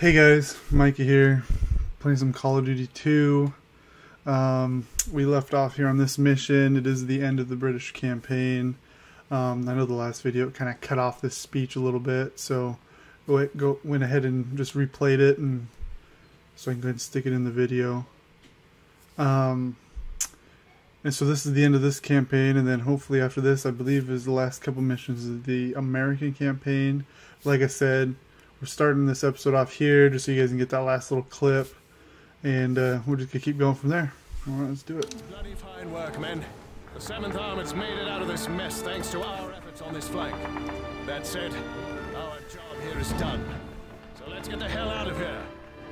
Hey guys, Mikey here, playing some Call of Duty 2. We left off here on this mission. It is the end of the British campaign. I know the last video kind of cut off this speech a little bit, so went ahead and just replayed it, and so I can go ahead and stick it in the video. And so this is the end of this campaign, and then hopefully after this, I believe, is the last couple missions of the American campaign. Like I said, we're starting this episode off here just so you guys can get that last little clip, and we're just gonna keep going from there. Alright, let's do it. Bloody fine work, men. The 7th Armored's made it out of this mess thanks to our efforts on this flank. That said, our job here is done. So let's get the hell out of here.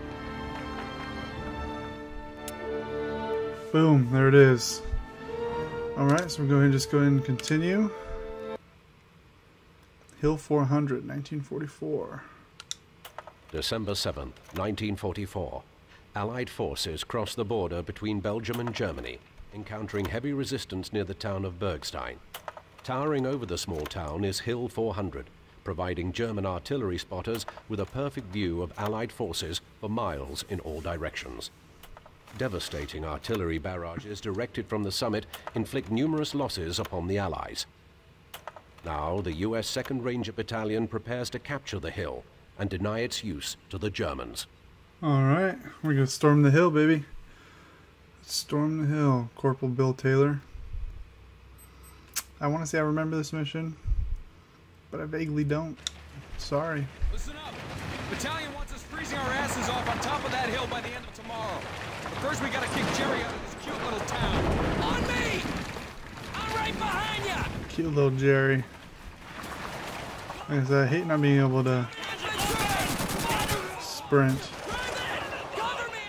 Boom, there it is. Alright, so we're going to just go ahead and continue. Hill 400, 1944. December 7th, 1944. Allied forces crossed the border between Belgium and Germany, encountering heavy resistance near the town of Bergstein. Towering over the small town is Hill 400, providing German artillery spotters with a perfect view of Allied forces for miles in all directions. Devastating artillery barrages directed from the summit inflict numerous losses upon the Allies. Now, the US 2nd Ranger Battalion prepares to capture the hill and deny its use to the Germans. Alright, we're going to storm the hill, baby. Let's storm the hill. Corporal Bill Taylor. I want to say I remember this mission, but I vaguely don't. Sorry. Listen up. Battalion wants us freezing our asses off on top of that hill by the end of tomorrow. But first we gotta kick Jerry out of this cute little town. On me! I'm right behind ya! Cute little Jerry. I hate not being able to sprint. Cover me!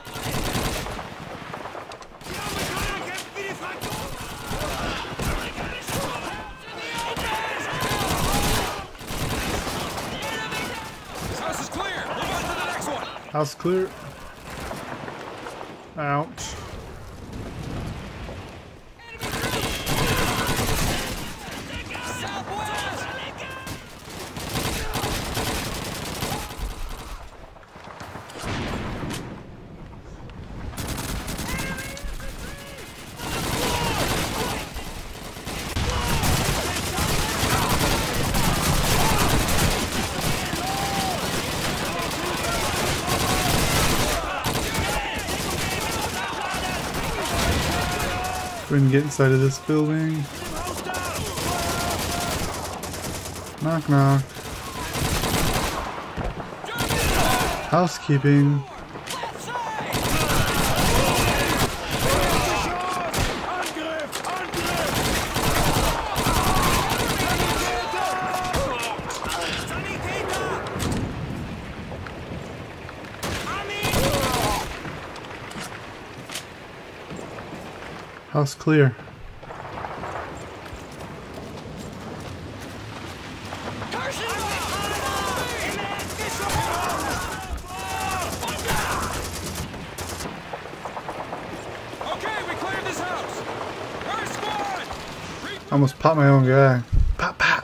This house is clear. Move on to the next one. House clear. Ouch. Go ahead and get inside of this building. Knock knock. Housekeeping. House clear. Okay, we cleared this house. First squad. Almost popped my own guy. Pop, pop.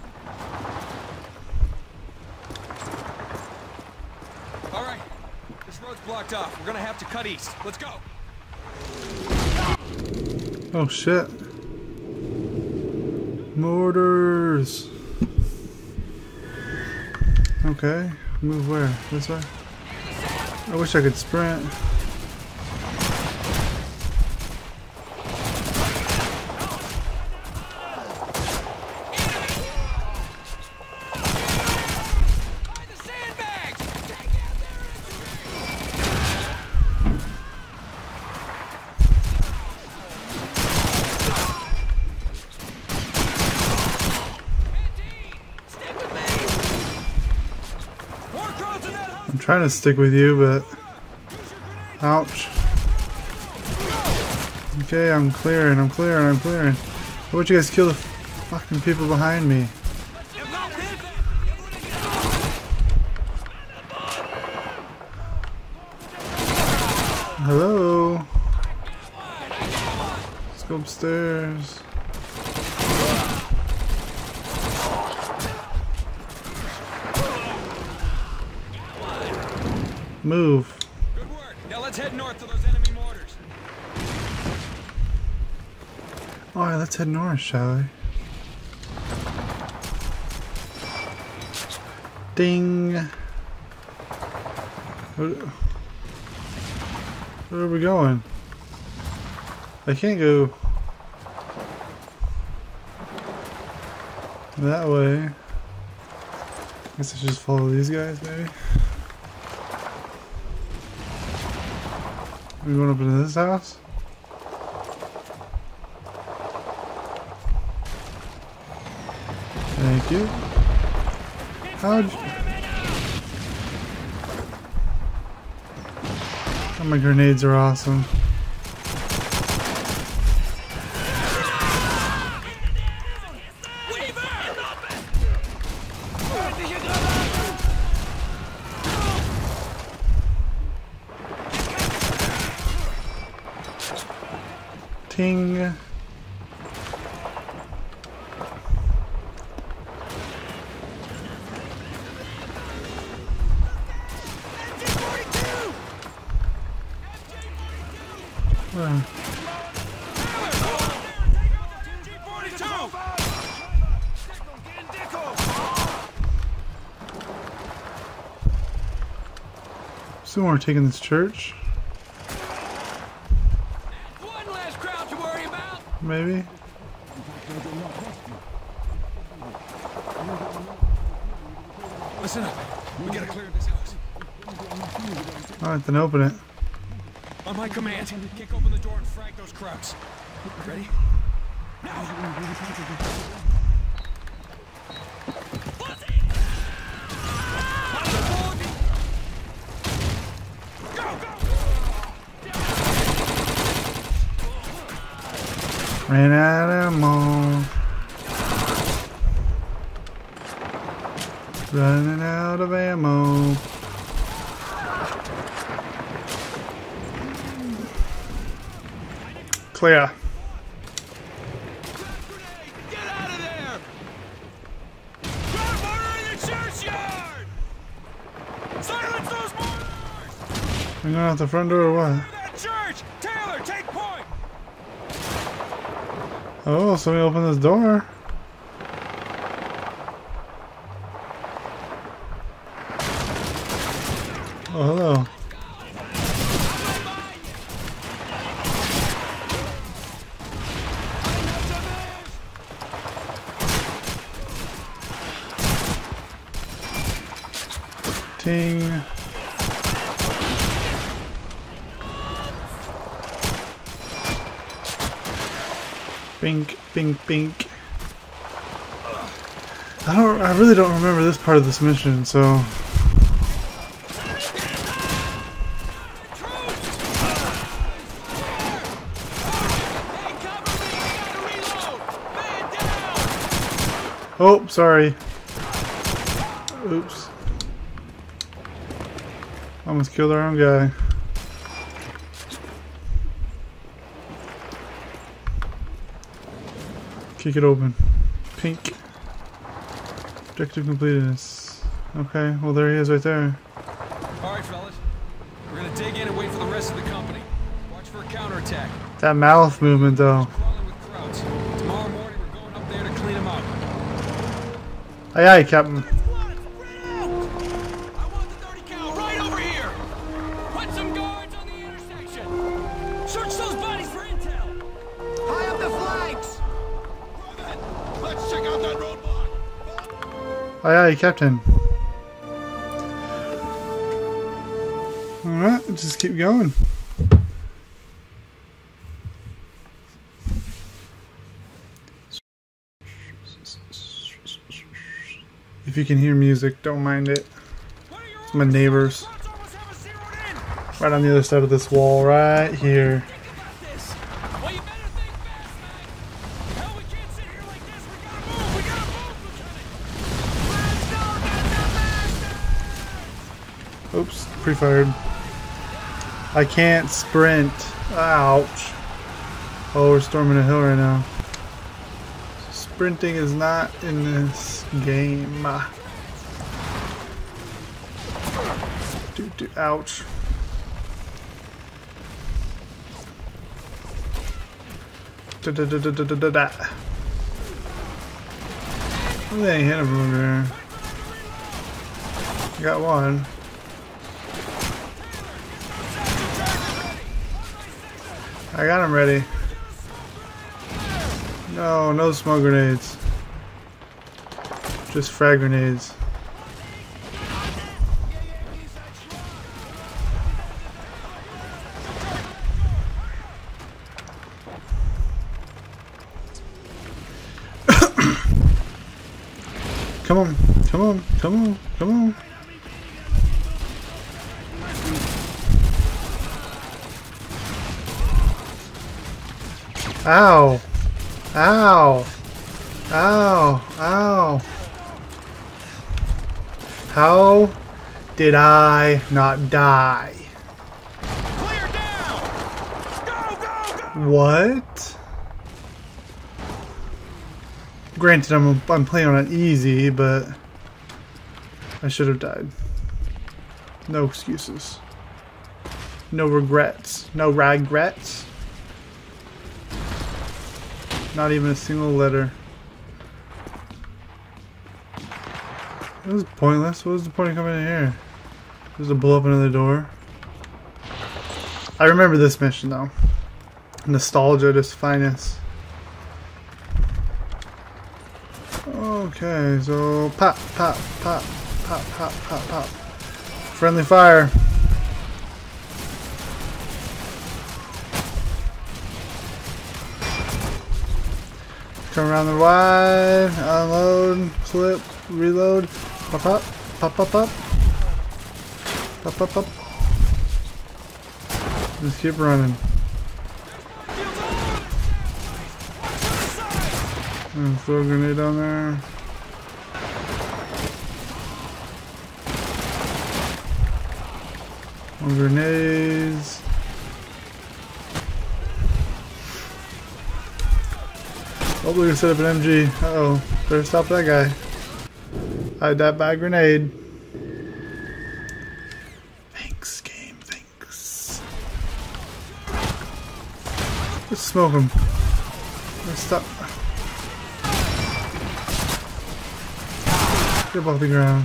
All right, this road's blocked off. We're gonna have to cut east. Let's go. Oh shit. Mortars. Okay. Move where? This way? I wish I could sprint. Find the sandbags. I'm trying to stick with you, but ouch. Okay, I'm clearing. How about you guys kill the fucking people behind me? Hello? Let's go upstairs. Move. Good work. Now let's head north to those enemy mortars. Alright, let's head north, shall we? Ding. Where are we going? I can't go that way. Guess I should just follow these guys, maybe. Are we going up into this house? Thank you. How'd you... Oh, my grenades are awesome. Ting. Soon we're taking this church. One last crowd to worry about. Maybe. Listen up. We gotta clear this house. Alright, then open it. On my command, kick open the door and frag those krauts. Ready? Ran out of ammo. Running out of ammo. Clear. Get out of there! Crowd mortar in the churchyard! Silence those mortars! We going out the front door or what? That church! Taylor, take point! Oh, somebody open this door. Oh, hello. Ting. Bink, bink, bink. I really don't remember this part of this mission, so. Oh, sorry. Oops. Almost killed our own guy. Kick it open. Pink. Objective completed. Okay, well there he is right there. Alright, fellas. We're gonna dig in and wait for the rest of the company. Watch for a counterattack. That mouth movement though. Crawling with krauts. Tomorrow morning we're going up there to clean them up. Aye aye, Captain. Aye aye, Captain. Alright, just keep going. If you can hear music, don't mind it. It's my neighbors. Right on the other side of this wall, right here. Oops, pre-fired. I can't sprint. Ouch. Oh, we're storming a hill right now. Sprinting is not in this game. Ouch. Oh, they ain't hit him over there. Got one. I got him ready. No, no smoke grenades. Just frag grenades. Come on, come on, come on, come on. Ow! Ow! Ow! Ow! How did I not die? Clear down! Go, go, go! What? Granted, I'm playing on it easy, but I should have died. No excuses. No regrets. No regrets. Not even a single letter. It was pointless. What was the point of coming in here? Just to blow up another door. I remember this mission though. Nostalgia at its finest. Okay, so pop, pop, pop, pop, pop, pop, pop. Friendly fire. Come around the wide, unload, clip, reload, pop, pop, pop, pop, pop, pop, pop, pop. Just keep running. And throw a grenade on there. More grenades. Oh, we're gonna set up an MG. Uh-oh. Better stop that guy. I died by a grenade. Thanks, game. Thanks. Let's smoke him. Let's stop. Get up off the ground.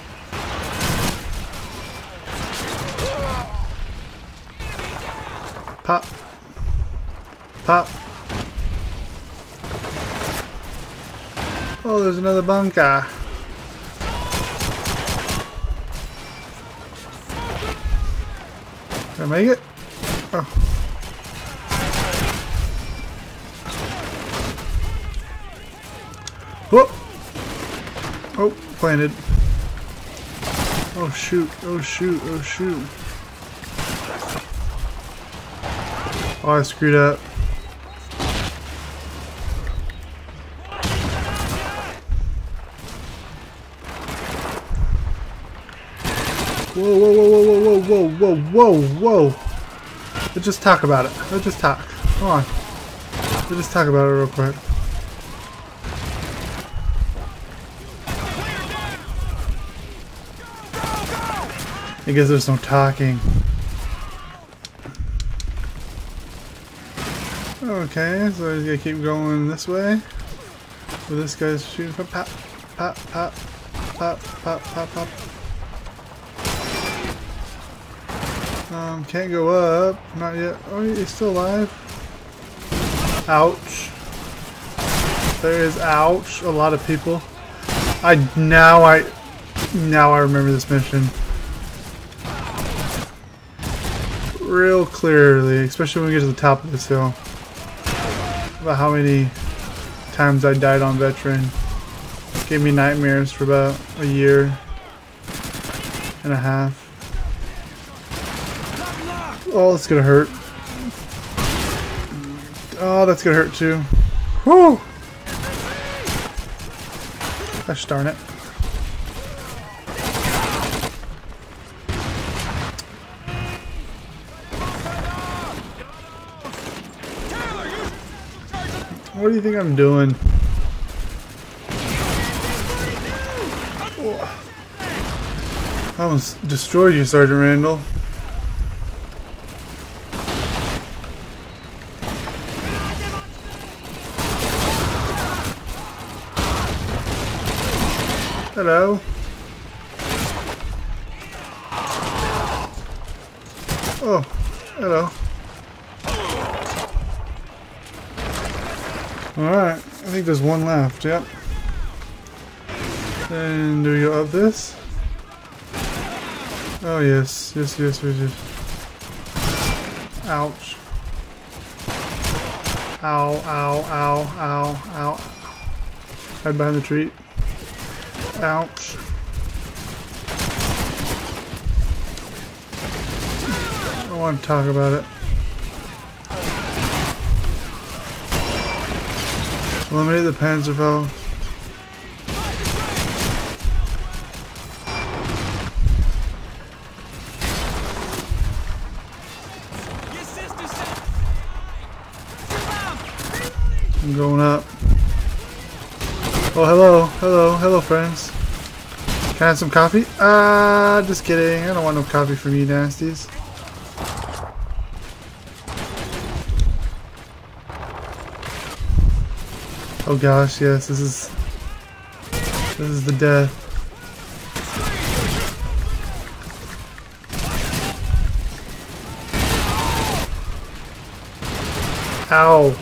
Pop. Pop. Oh, there's another bunker. Can I make it? Oh. Whoop. Oh, planted. Oh shoot, oh shoot, oh shoot. Oh, I screwed up. Whoa, whoa, whoa, whoa, whoa, whoa, whoa, whoa, whoa. Let's just talk about it. Let's just talk. Come on. Let's just talk about it real quick. I guess there's no talking. Okay, so I just gotta keep going this way. So this guy's shooting from pop, pop, pop, pop, pop, pop, pop. Can't go up. Not yet. Oh, he's still alive. Ouch. There is ouch. A lot of people. Now I remember this mission. Real clearly, especially when we get to the top of this hill. About how many times I died on Veteran. Gave me nightmares for about a year and a half. Oh, that's gonna hurt. Oh, that's gonna hurt too. Whew! Gosh darn it. What do you think I'm doing? I almost destroyed you, Sergeant Randall. Hello. Oh, hello. Alright, I think there's one left, yep. And do we go up this? Oh yes, yes. Ouch. Ow. Hide behind the tree. Ouch. I don't want to talk about it. Eliminate the Panzerfaust. I'm going up. Oh, hello, friends. Can I have some coffee? Just kidding. I don't want no coffee from you nasties. Oh gosh, yes, this is the death. Ow.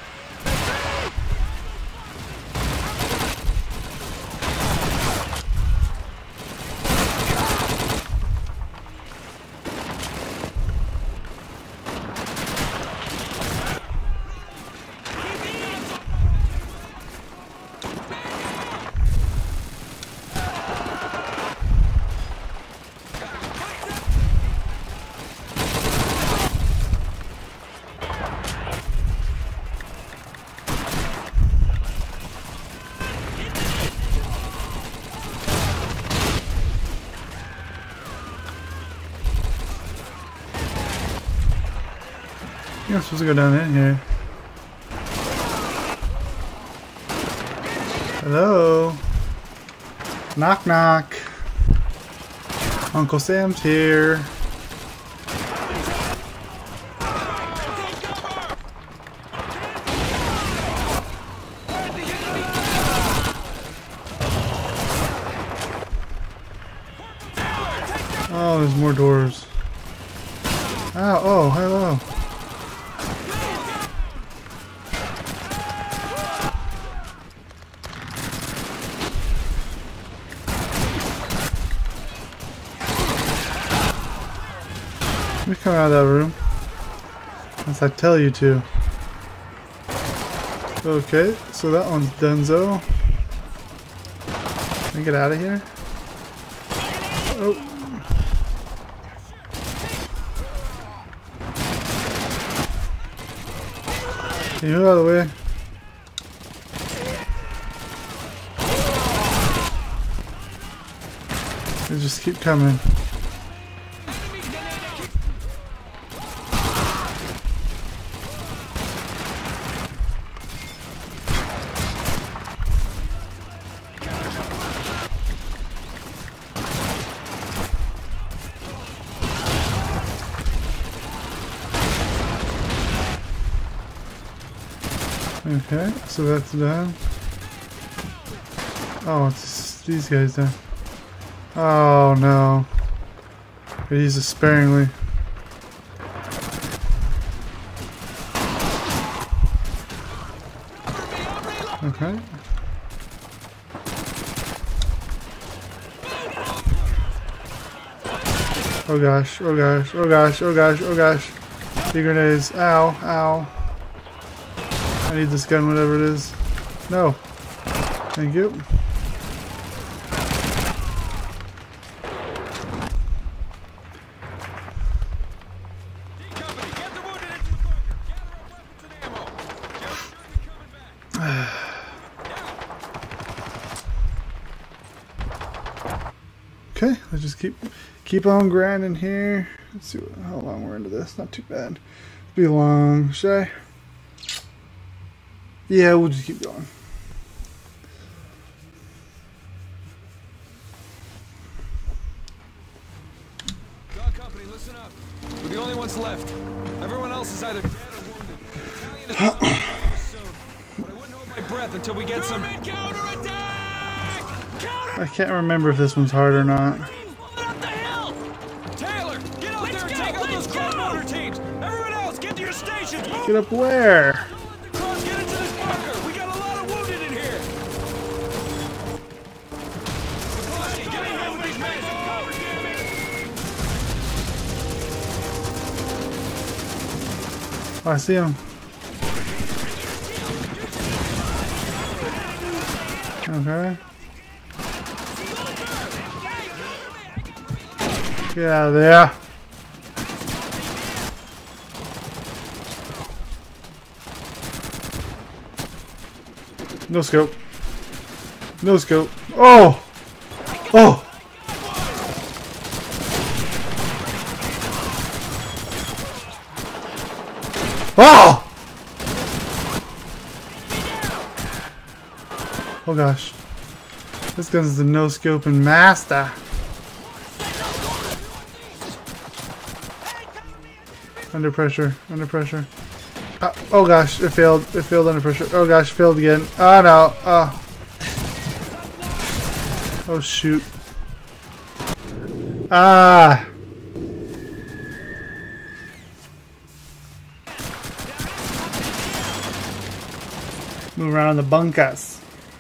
You're supposed to go down in here. Hello? Knock knock. Uncle Sam's here. Oh, there's more doors. Ow, oh, hello. Let me come out of that room. Unless I tell you to. Okay, so that one's donezo. Can I get out of here? Oh. Can you move out of the way? They just keep coming. Okay, so that's done. Oh, it's these guys done. Oh no. I use it sparingly. Okay. Oh gosh, oh gosh, oh gosh, oh gosh, oh gosh. Big grenades. Ow, ow. I need this gun, whatever it is. No. Thank you. Okay, let's just keep on grinding here. Let's see how long we're into this. Not too bad. Be long, should I? Yeah, we'll just keep going. listen up. We're the only ones left. Everyone else is either dead or wounded. The battalion is soon. But I wouldn't hold my breath until we get some counterattack! I can't remember if this one's hard or not. Up the hill! Taylor, get out there and take out those crowd motor teams! Everyone else, get to your stations! Move! Get up where? Cross, get into this bunker! We got a lot of wounded in here! McCluskey, get in here with these men! Oh, I see him. Okay. Get out of there. No scope. No scope. Oh! Oh! Oh! Oh gosh. This gun's the no scope and master. Under pressure. Under pressure. Oh gosh, it failed. It failed under pressure. Oh gosh, failed again. Oh no. Oh. Oh shoot. Ah. Move around the bunkers.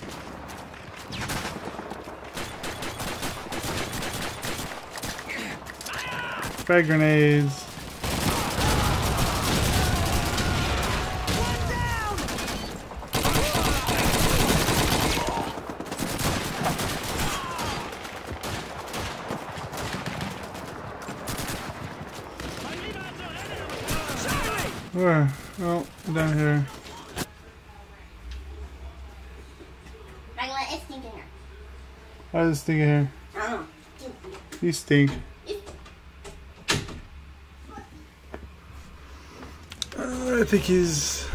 Frag grenades. Where? Oh, down here. It's stinking here. Why is this thing in here? Oh. You stink. I think he's...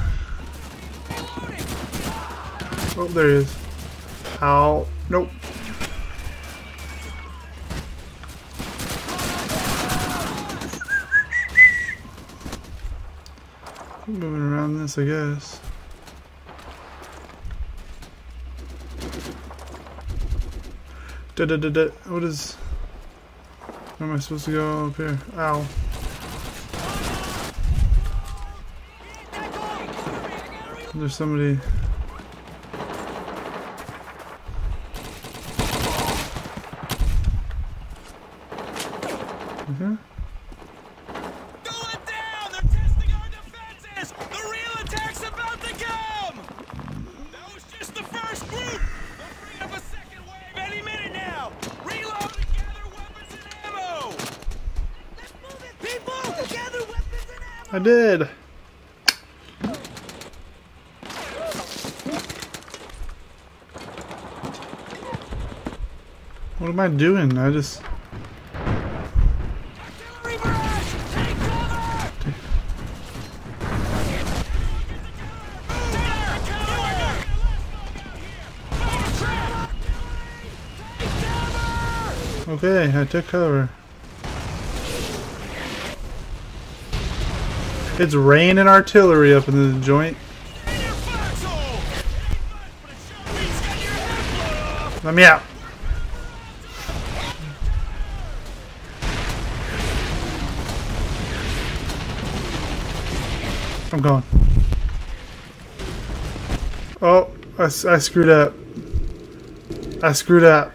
Oh, there he is. Ow. Nope. I'm moving around this, I guess. What is... Where am I supposed to go? Up here. Ow. There's somebody... Okay. Going down! They're testing our defenses! The real attack's about to come! That was just the first group! They'll bring up a second wave any minute now! Reload and gather weapons and ammo! Let's move it, people! Gather weapons and ammo! I did! What am I doing? I just... Artillery barrage! Take cover! Okay, I took cover. It's raining artillery up in the joint. Let me out. I'm going. Oh, I screwed up. I screwed up.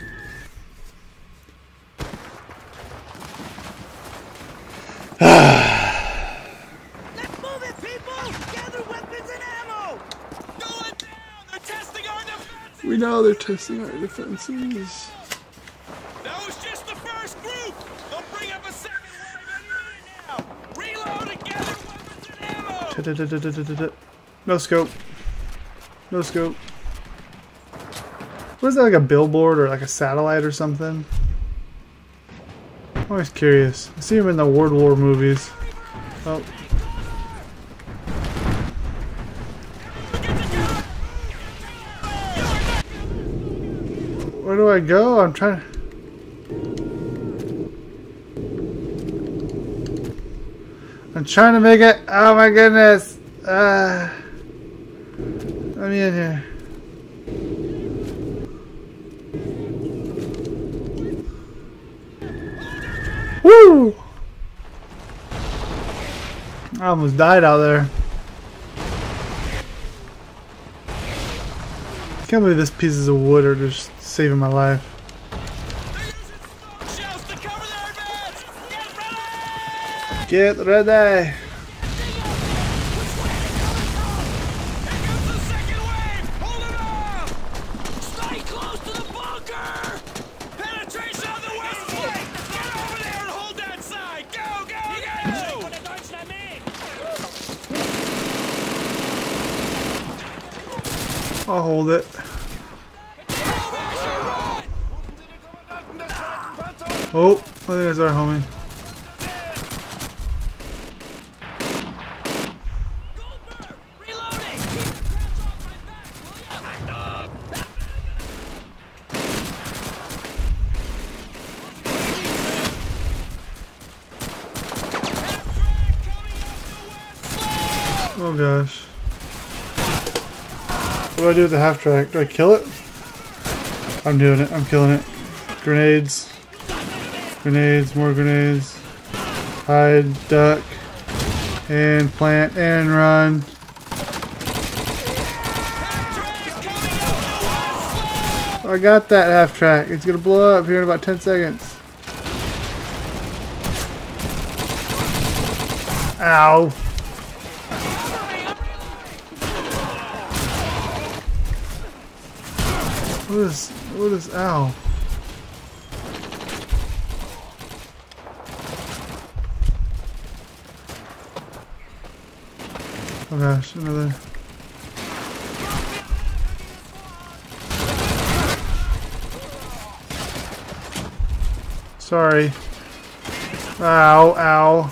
Let's move it, people! Gather weapons and ammo! Going down! They're testing our defenses! We know they're testing our defenses. That was just the first group! They'll bring up a second wave any minute now! Reload and gather weapons and ammo! No scope. No scope. What is that, like a billboard or like a satellite or something? I'm always curious. I see them in the World War movies. Oh. Where do I go? I'm trying to... I'm trying to make it. Oh my goodness. Let me in here. Woo! I almost died out there. Can't believe these pieces of wood are just saving my life. Shells to cover their advance! Get Get ready! ready! Here comes the second wave! Hold it up! Stay close to the bunker! Penetration on the west flank! Get over there and hold that side! Go, go, go! I'll hold it. Oh, I think that's our homie. Reloading! Oh gosh. What do I do with the half track? Do I kill it? I'm doing it. I'm killing it. Grenades. Grenades. More grenades. Hide. Duck. And plant. And run. I got that half track. It's gonna blow up here in about 10 seconds. Ow. What is, ow. Oh gosh, another. Sorry. Ow, ow.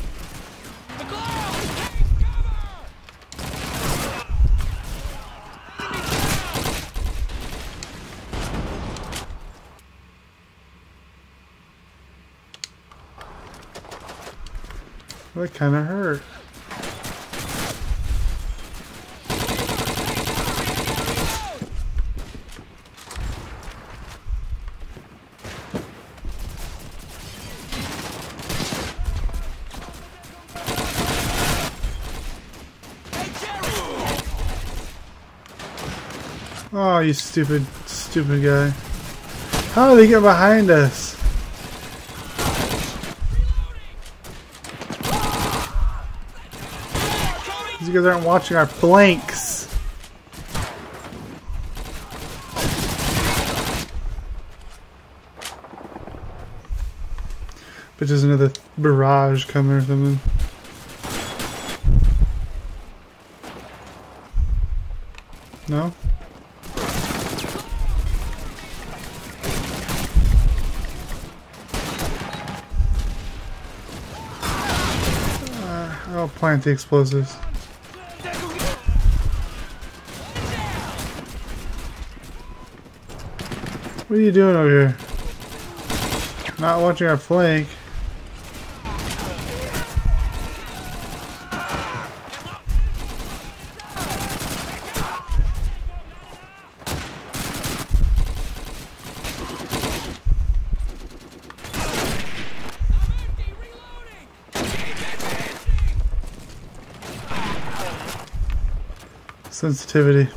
That kind of hurt. Oh, you stupid guy. How did they get behind us? You guys aren't watching our flanks. But there's another barrage coming or something. No? I'll plant the explosives. What are you doing over here? Not watching our flank. Sensitivity.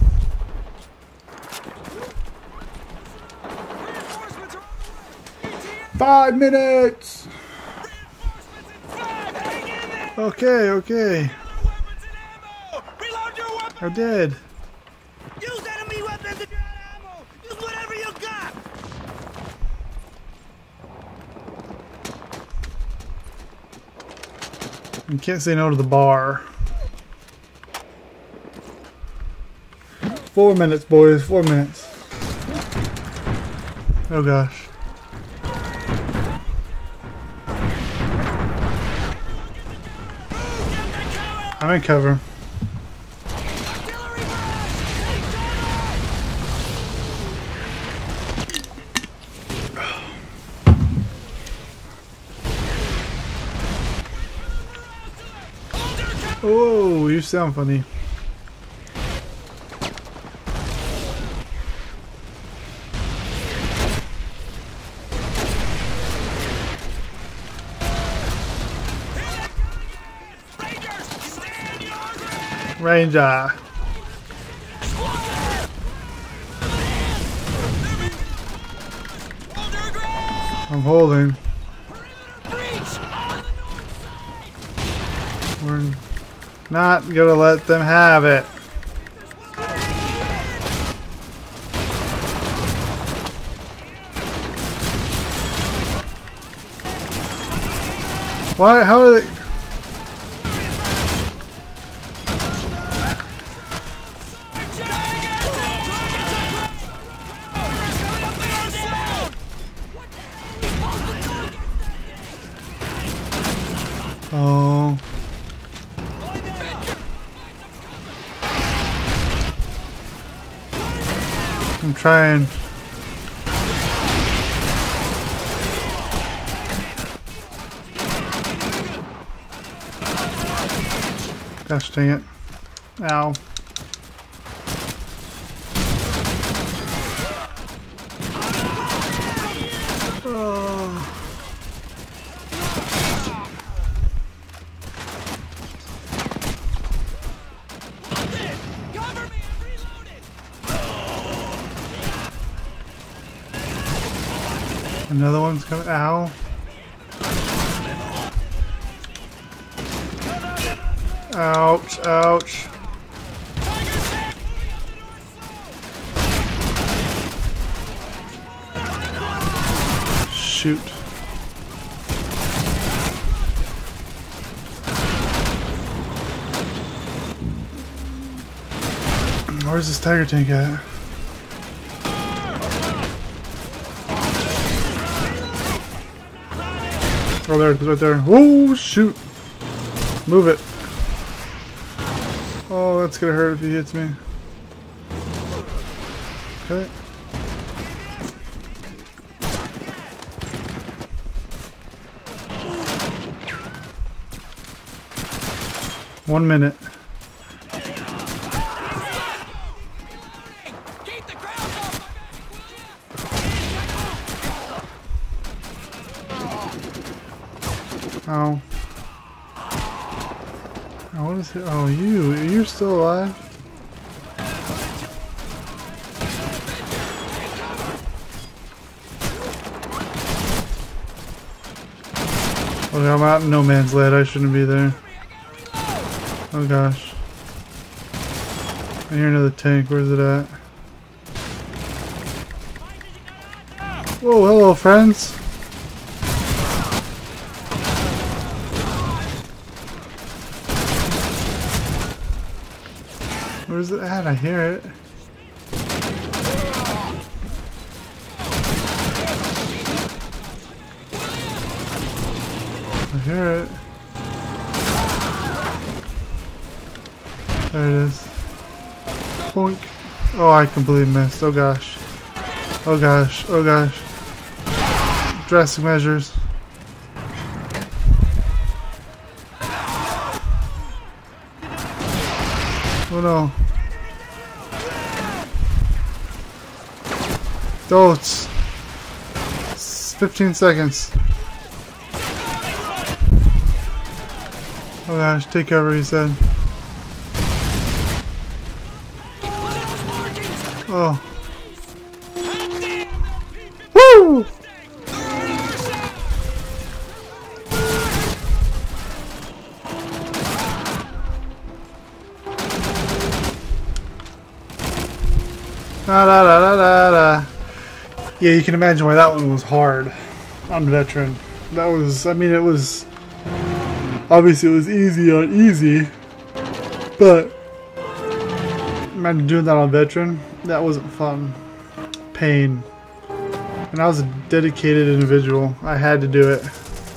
Reinforcements are on the way! 5 minutes! Reinforcements in 5! Hang in there! Okay, okay. Weapons and ammo! Reload your weapons! I did. Use enemy weapons and ammo! Use whatever you got! You can't say no to the bar. 4 minutes, boys. 4 minutes. Oh gosh. I'm in cover. Artillery barrage! Take cover! Oh, you sound funny. Ranger. I'm holding. We're not gonna let them have it. Why? How are they? Oh. I'm trying. Gosh dang it. Ow. Oh. Another one's coming. Ow. Ouch, ouch. Shoot. Where's this tiger tank at? Oh, there it is, right there. Oh, shoot. Move it. Oh, that's gonna hurt if he hits me. Okay. One minute. Oh. Oh, what is it? Oh, you're still alive? Okay, I'm out in no man's land. I shouldn't be there. Oh gosh. I hear another tank. Where's it at? Whoa, hello friends. Where's it at? I hear it. I hear it. There it is. Boink. Oh, I completely missed. Oh gosh. Oh gosh. Oh gosh. Drastic measures. Oh no. Oh, it's 15 seconds. Oh gosh, take cover, he said. Oh. Woo! Da da da da da da. Yeah, you can imagine why that one was hard on Veteran. That was, I mean, it was, obviously it was easy on easy, but imagine doing that on Veteran. That wasn't fun. Pain. And I was a dedicated individual. I had to do it.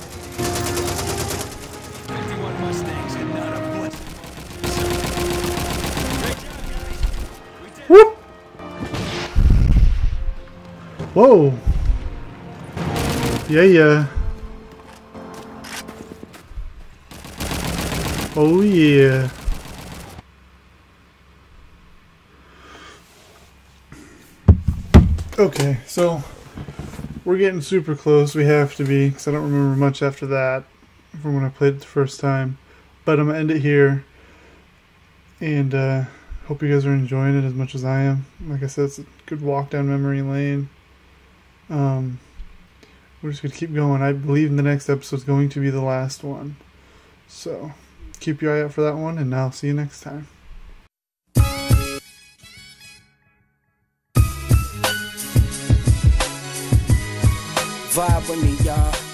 Whoop! Whoa! Yeah, yeah. Oh yeah. Okay, so we're getting super close. We have to be, because I don't remember much after that from when I played it the first time. But I'm going to end it here. And hope you guys are enjoying it as much as I am. Like I said, it's a good walk down memory lane. We're just going to keep going. I believe the next episode is going to be the last one. So keep your eye out for that one, and I'll see you next time. Vibe with me, y'all.